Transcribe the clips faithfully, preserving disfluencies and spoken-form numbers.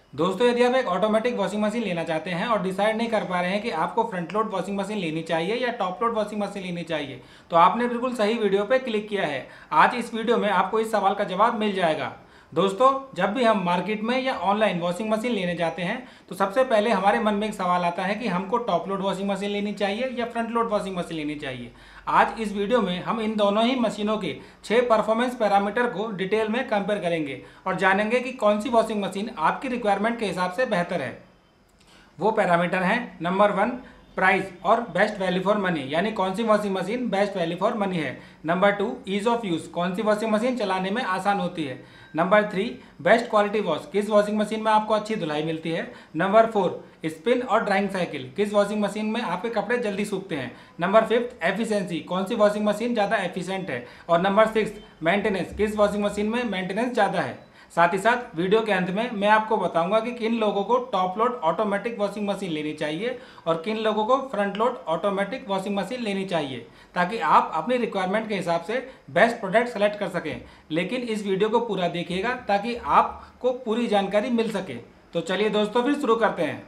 दोस्तों, यदि आप एक ऑटोमेटिक वॉशिंग मशीन लेना चाहते हैं और डिसाइड नहीं कर पा रहे हैं कि आपको फ्रंट लोड वॉशिंग मशीन लेनी चाहिए या टॉप लोड वॉशिंग मशीन लेनी चाहिए, तो आपने बिल्कुल सही वीडियो पे क्लिक किया है। आज इस वीडियो में आपको इस सवाल का जवाब मिल जाएगा। दोस्तों, जब भी हम मार्केट में या ऑनलाइन वॉशिंग मशीन लेने जाते हैं तो सबसे पहले हमारे मन में एक सवाल आता है कि हमको टॉप लोड वॉशिंग मशीन लेनी चाहिए या फ्रंट लोड वॉशिंग मशीन लेनी चाहिए। आज इस वीडियो में हम इन दोनों ही मशीनों के छह परफॉर्मेंस पैरामीटर को डिटेल में कंपेयर करेंगे और जानेंगे कि कौन सी वॉशिंग मशीन आपकी रिक्वायरमेंट के हिसाब से बेहतर है। वो पैरामीटर हैं, नंबर वन, प्राइस और बेस्ट वैल्यू फॉर मनी, यानी कौन सी washing machine best value for money है। Number two, ease of use, कौन सी वॉशिंग मशीन चलाने में आसान होती है। Number three, best quality wash, किस वॉशिंग मशीन में आपको अच्छी धुलाई मिलती है। नंबर फोर, स्पिन और ड्राइंग साइकिल, किस वॉशिंग मशीन में आपके कपड़े जल्दी सूखते हैं। नंबर फिफ्थ, एफिशिएंसी, कौन सी वॉशिंग मशीन ज़्यादा एफिशिएंट है। और नंबर सिक्स, मेंटेनेंस, किस वॉशिंग मशीन में मेंटेनेंस ज़्यादा है। साथ ही साथ वीडियो के अंत में मैं आपको बताऊंगा कि किन लोगों को top load automatic washing machine लेनी चाहिए और किन लोगों को front load automatic washing machine लेनी चाहिए, ताकि आप अपनी रिक्वायरमेंट के हिसाब से बेस्ट प्रोडक्ट सेलेक्ट कर सकें। लेकिन इस वीडियो को पूरा देखिएगा ताकि आपको पूरी जानकारी मिल सके। तो चलिए दोस्तों, फिर शुरू करते हैं।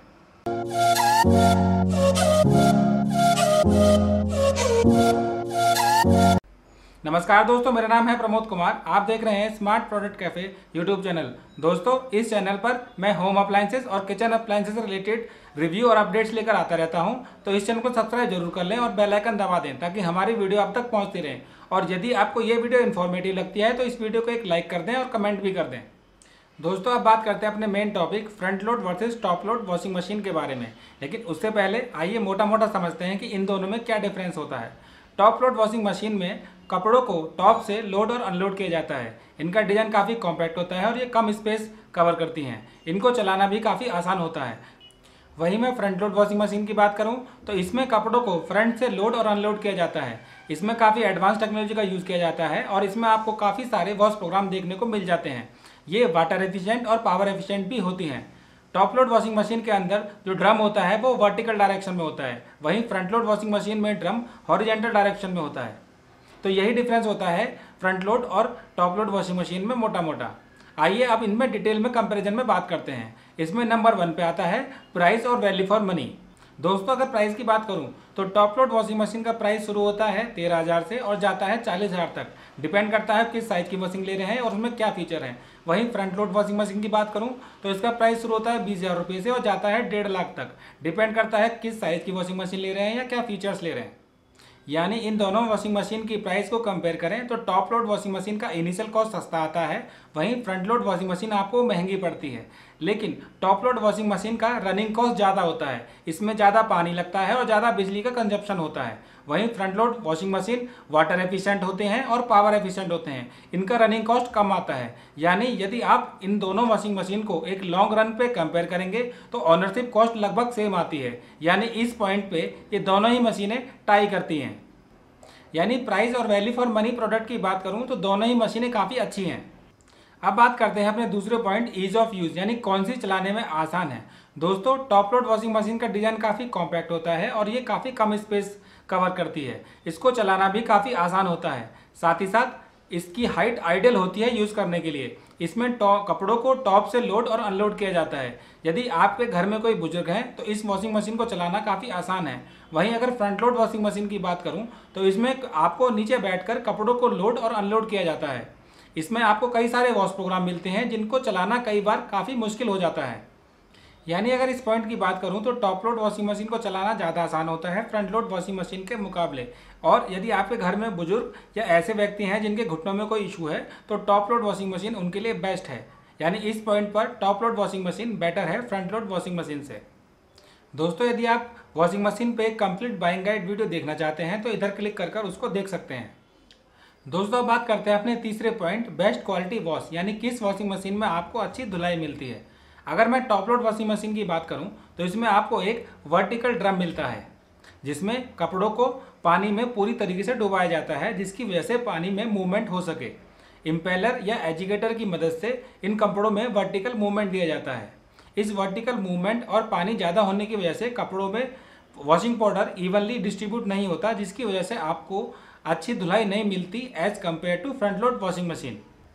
नमस्कार दोस्तों, मेरा नाम है प्रमोद कुमार। आप देख रहे हैं smart product cafe YouTube channel. दोस्तों, इस चैनल पर मैं होम अप्लायंसेस और किचन अप्लायंसेस से रिलेटेड रिव्यू और अपडेट्स लेकर आता रहता हूं। तो इस चैनल को सब्सक्राइब जरूर कर लें और बेल आइकन दबा दें ताकि हमारी वीडियो आप तक पहुंचती रहे। और यदि आपको ये वीडियो इन्फॉर्मेटिव लगती है तो इस वीडियो को एक लाइक कर दें और कमेंट भी कर दें। दोस्तों, अब बात करते हैं अपने main topic front load versus top load washing machine के बारे में। लेकिन उससे पहले आइए मोटा मोटा समझते हैं कि इन दोनों में क्या डिफरेंस होता है। टॉप लोड वॉशिंग मशीन में कपड़ों को टॉप से लोड और अनलोड किया जाता है। इनका डिज़ाइन काफ़ी कॉम्पैक्ट होता है और ये कम स्पेस कवर करती हैं। इनको चलाना भी काफ़ी आसान होता है। वहीं मैं फ्रंट लोड वॉशिंग मशीन की बात करूं तो इसमें कपड़ों को फ्रंट से लोड और अनलोड किया जाता है। इसमें काफ़ी एडवांस टेक्नोलॉजी का यूज़ किया जाता है और इसमें आपको काफ़ी सारे वॉश प्रोग्राम देखने को मिल जाते हैं। ये वाटर एफिशिएंट और पावर एफिशिएंट भी होती हैं। टॉप लोड वॉशिंग मशीन के अंदर जो ड्रम होता है वो वर्टिकल डायरेक्शन में होता है, वहीं फ्रंट लोड वॉशिंग मशीन में ड्रम हॉरिजॉन्टल डायरेक्शन में होता है। तो यही डिफरेंस होता है फ्रंट लोड और टॉप लोड वॉशिंग मशीन में मोटा मोटा। आइए अब इनमें डिटेल में कंपैरिजन में बात करते हैं। इसमें नंबर वन पे आता है प्राइस और वैल्यू फॉर मनी। दोस्तों, अगर प्राइस की बात करूं तो टॉप लोड वॉशिंग मशीन का प्राइस शुरू होता है तेरह हज़ार से और जाता है चालीस हज़ार तक। डिपेंड करता है किस साइज़ की वॉशिंग ले रहे हैं और उसमें क्या फीचर हैं। वहीं फ्रंट लोड वॉशिंग मशीन की बात करूं तो इसका प्राइस शुरू होता है बीस हज़ार रुपये से और जाता है डेढ़ लाख तक। डिपेंड करता है किस साइज़ की वॉशिंग मशीन ले रहे हैं या क्या फीचर्स ले रहे हैं। यानी इन दोनों वॉशिंग मशीन की प्राइस को कंपेयर करें तो टॉप लोड वॉशिंग मशीन का इनिशियल कॉस्ट सस्ता आता है, वहीं फ्रंट लोड वॉशिंग मशीन आपको महंगी पड़ती है। लेकिन टॉप लोड वॉशिंग मशीन का रनिंग कॉस्ट ज़्यादा होता है, इसमें ज़्यादा पानी लगता है और ज़्यादा बिजली का कंजप्शन होता है। वहीं front load washing machine water efficient होते हैं और पावर एफिशिएंट होते हैं। इनका रनिंग कॉस्ट कम आता है। यानी यदि आप इन दोनों वॉशिंग मशीन को एक लॉन्ग रन पे कंपेयर करेंगे तो ऑनरशिप कॉस्ट लगभग सेम आती है। यानी इस पॉइंट पे ये दोनों ही मशीनें टाई करती हैं। यानी प्राइस और वैल्यू फॉर मनी प्रोडक्ट की बात करूं तो दोनों ही मशीनें काफ़ी अच्छी हैं। अब बात करते हैं अपने दूसरे पॉइंट, ईज ऑफ यूज़, यानी कौन सी चलाने में आसान है। दोस्तों, टॉप लोड वॉशिंग मशीन का डिज़ाइन काफ़ी कॉम्पैक्ट होता है और ये काफ़ी कम स्पेस कवर करती है। इसको चलाना भी काफ़ी आसान होता है। साथ ही साथ इसकी हाइट आइडियल होती है यूज़ करने के लिए। इसमें कपड़ों को टॉप से लोड और अनलोड किया जाता है। यदि आपके घर में कोई बुजुर्ग हैं तो इस वॉशिंग मशीन को चलाना काफ़ी आसान है। वहीं अगर फ्रंट लोड वॉशिंग मशीन की बात करूं तो इसमें आपको नीचे बैठकर कपड़ों को लोड और अनलोड किया जाता है। इसमें आपको कई सारे वॉश प्रोग्राम मिलते हैं जिनको चलाना कई बार काफ़ी मुश्किल हो जाता है। यानी अगर इस पॉइंट की बात करूं तो टॉप लोड वॉशिंग मशीन को चलाना ज़्यादा आसान होता है फ्रंट लोड वॉशिंग मशीन के मुकाबले। और यदि आपके घर में बुजुर्ग या ऐसे व्यक्ति हैं जिनके घुटनों में कोई इशू है तो टॉप लोड वॉशिंग मशीन उनके लिए बेस्ट है। यानी इस पॉइंट पर top load washing machine better है फ्रंट लोड वॉशिंग मशीन से। दोस्तों, यदि आप वॉशिंग मशीन पे एक कंप्लीट बाइंग गाइड वीडियो देखना चाहते हैं तो इधर क्लिक कर कर उसको देख सकते हैं। दोस्तों, बात करते हैं अपने तीसरे पॉइंट, बेस्ट क्वालिटी वॉश, यानी किस वॉशिंग मशीन में आपको अच्छी धुलाई मिलती है। अगर मैं टॉप लोड वॉशिंग मशीन की बात करूं तो इसमें आपको एक वर्टिकल ड्रम मिलता है जिसमें कपड़ों को पानी में पूरी तरीके से डुबाया जाता है, जिसकी वजह से पानी में मूवमेंट हो सके। इम्पेलर या एजिगेटर की मदद से इन कपड़ों में वर्टिकल मूवमेंट दिया जाता है। इस वर्टिकल मूवमेंट और पानी ज़्यादा होने की वजह से कपड़ों में वॉशिंग पाउडर इवनली डिस्ट्रीब्यूट नहीं होता, जिसकी वजह से आपको अच्छी धुलाई नहीं मिलती as compare to front load washing machine.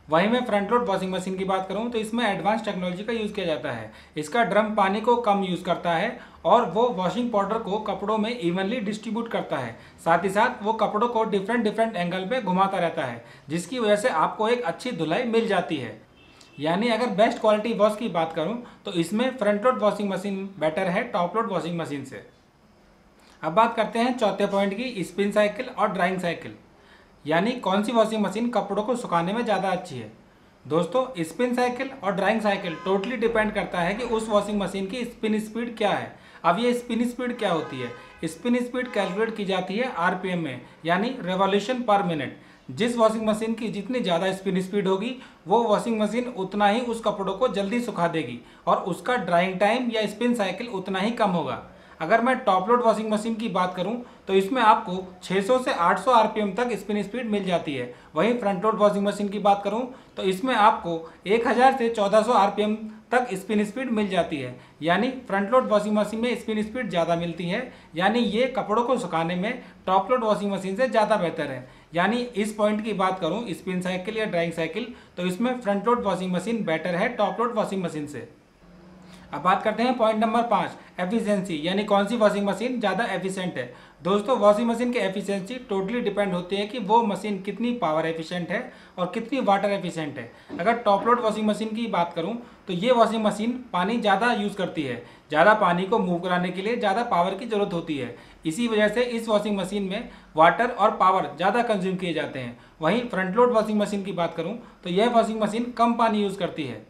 वहीं मैं फ्रंट लोड वॉशिंग मशीन की बात करूं तो इसमें एडवांस टेक्नोलॉजी का यूज़ किया जाता है। इसका ड्रम पानी को कम यूज़ करता है और वो वॉशिंग पाउडर को कपड़ों में इवनली डिस्ट्रीब्यूट करता है। साथ ही साथ वो कपड़ों को डिफरेंट डिफरेंट एंगल पे घुमाता रहता है, जिसकी वजह से आपको एक अच्छी धुलाई मिल जाती है। यानी अगर बेस्ट क्वालिटी वॉश की बात करूं तो इसमें front load washing machine better है टॉप लोड वॉशिंग मशीन से। अब बात करते हैं चौथे पॉइंट की, स्पिन साइकिल और ड्राइंग साइकिल। यानी कौन सी वॉशिंग मशीन कपड़ों को सुखाने में ज़्यादा अच्छी है। दोस्तों, स्पिन साइकिल और ड्राइंग साइकिल टोटली डिपेंड करता है कि उस वॉशिंग मशीन की स्पिन स्पीड क्या है। अब ये स्पिन स्पीड क्या होती है? स्पिन स्पीड कैलकुलेट की जाती है आरपीएम में, यानी रेवोल्यूशन पर मिनट। जिस वॉशिंग मशीन की जितनी ज़्यादा स्पिन स्पीड होगी वो वॉशिंग मशीन उतना ही उस कपड़ों को जल्दी सुखा देगी और उसका ड्राइंग टाइम या स्पिन साइकिल उतना ही कम होगा। अगर मैं टॉप लोड वॉशिंग मशीन की बात करूं तो इसमें आपको छह सौ से आठ सौ आरपीएम तक स्पिन स्पीड मिल जाती है। वहीं फ्रंट लोड वॉशिंग मशीन की बात करूं तो इसमें आपको एक हज़ार से चौदह सौ आरपीएम तक स्पिन स्पीड मिल जाती है। यानी फ्रंट लोड वॉशिंग मशीन में स्पिन स्पीड ज़्यादा मिलती है, यानी ये कपड़ों को सुखाने में टॉप लोड वॉशिंग मशीन से ज़्यादा बेहतर है। यानी इस पॉइंट की बात करूँ स्पिन साइकिल या ड्राइंग साइकिल, तो इसमें front load washing machine better है टॉप लोड वॉशिंग मशीन से। अब बात करते हैं पॉइंट नंबर पाँच, एफिशिएंसी, यानी कौन सी वॉशिंग मशीन ज़्यादा एफिशिएंट है। दोस्तों, वॉशिंग मशीन की एफिशिएंसी टोटली डिपेंड होती है कि वो मशीन कितनी पावर एफिशिएंट है और कितनी वाटर एफिशिएंट है। अगर टॉप लोड वॉशिंग मशीन की बात करूं तो ये वॉशिंग मशीन पानी ज़्यादा यूज़ करती है। ज़्यादा पानी को मूव कराने के लिए ज़्यादा पावर की ज़रूरत होती है। इसी वजह से इस वॉशिंग मशीन में वाटर और पावर ज़्यादा कंज्यूम किए जाते हैं। वहीं फ्रंट लोड वॉशिंग मशीन की बात करूँ तो यह वॉशिंग मशीन कम पानी यूज़ करती है,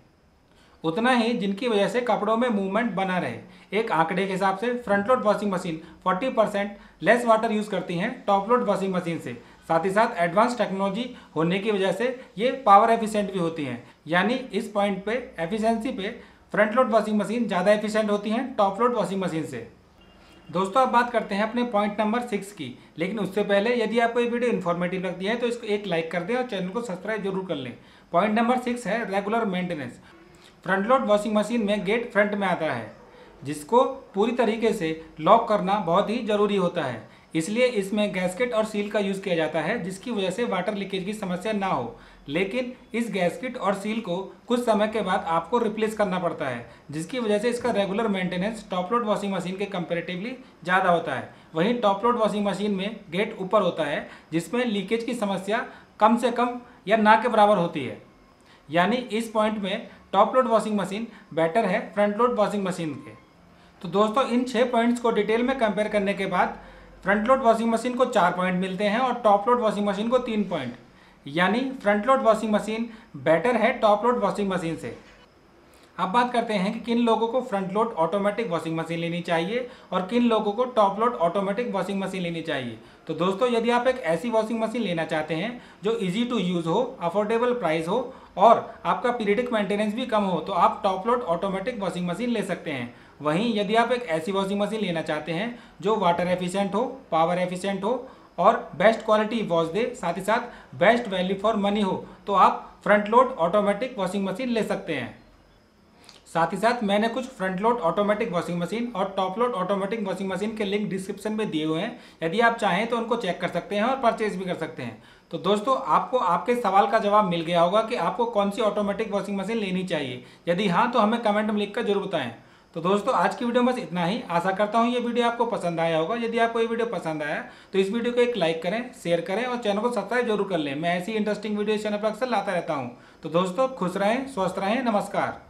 उतना ही जिनकी वजह से कपड़ों में मूवमेंट बना रहे। एक आंकड़े के हिसाब से फ्रंट लोड वॉशिंग मशीन चालीस परसेंट लेस वाटर यूज़ करती हैं टॉप लोड वॉशिंग मशीन से। साथ ही साथ एडवांस टेक्नोलॉजी होने की वजह से ये पावर एफिशिएंट भी होती हैं। यानी इस पॉइंट पे एफिशिएंसी पे फ्रंट लोड वॉशिंग मशीन ज़्यादा एफिशिएंट होती हैं टॉप लोड वॉशिंग मशीन से। दोस्तों, अब बात करते हैं अपने पॉइंट नंबर सिक्स की, लेकिन उससे पहले यदि आपको ये वीडियो इन्फॉर्मेटिव लगती है तो इसको एक लाइक कर दें और चैनल को सब्सक्राइब जरूर कर लें। पॉइंट नंबर सिक्स है regular maintenance. Front load washing machine में गेट फ्रंट में आता है, जिसको पूरी तरीके से लॉक करना बहुत ही ज़रूरी होता है। इसलिए इसमें गैस्केट और सील का यूज़ किया जाता है, जिसकी वजह से वाटर लीकेज की समस्या ना हो। लेकिन इस गैस्केट और सील को कुछ समय के बाद आपको रिप्लेस करना पड़ता है, जिसकी वजह से इसका regular maintenance top load washing machine के कंपेरेटिवली ज़्यादा होता है। वहीं टॉप लोड वॉशिंग मशीन में गेट ऊपर होता है, जिसमें लीकेज की समस्या कम से कम या ना के बराबर होती है। यानी इस पॉइंट में top load washing machine better है फ्रंट लोड वॉशिंग मशीन के। तो दोस्तों, इन छः पॉइंट्स को डिटेल में कंपेयर करने के बाद फ्रंट लोड वॉशिंग मशीन को चार पॉइंट मिलते हैं और टॉप लोड वॉशिंग मशीन को तीन पॉइंट। यानी front load washing machine better है टॉप लोड वॉशिंग मशीन से। अब बात करते हैं कि किन लोगों को front load automatic washing machine लेनी चाहिए और किन लोगों को top load automatic washing machine लेनी चाहिए। तो दोस्तों, यदि आप एक ऐसी वॉशिंग मशीन लेना चाहते हैं जो इजी टू यूज़ हो, अफोर्डेबल प्राइस हो और आपका पीरियडिक मेंटेनेंस भी कम हो, तो आप top load automatic washing machine ले सकते हैं। वहीं यदि आप एक ऐसी वॉशिंग मशीन लेना चाहते हैं जो वाटर एफिशिएंट हो, पावर एफिशिएंट हो और बेस्ट क्वालिटी वॉश दे, साथ ही साथ बेस्ट वैल्यू फॉर मनी हो, तो आप front load automatic washing machine ले सकते हैं। साथ ही साथ मैंने कुछ front load automatic washing machine और top load automatic washing machine के लिंक डिस्क्रिप्शन में दिए हुए हैं। यदि आप चाहें तो उनको चेक कर सकते हैं और परचेज भी कर सकते हैं। तो दोस्तों, आपको आपके सवाल का जवाब मिल गया होगा कि आपको कौन सी ऑटोमेटिक वॉशिंग मशीन लेनी चाहिए। यदि हाँ, तो हमें कमेंट में लिखकर जरूर बताएं। तो दोस्तों, आज की वीडियो में बस इतना ही। आशा करता हूँ ये वीडियो आपको पसंद आया होगा। यदि आपको ये वीडियो पसंद आया तो इस वीडियो को एक लाइक करें, शेयर करें और चैनल को सब्सक्राइब जरूर कर लें। मैं ऐसी इंटरेस्टिंग वीडियो इस चैनल पर अक्सर लाता रहता हूँ। तो दोस्तों, खुश रहें, स्वस्थ रहें, नमस्कार।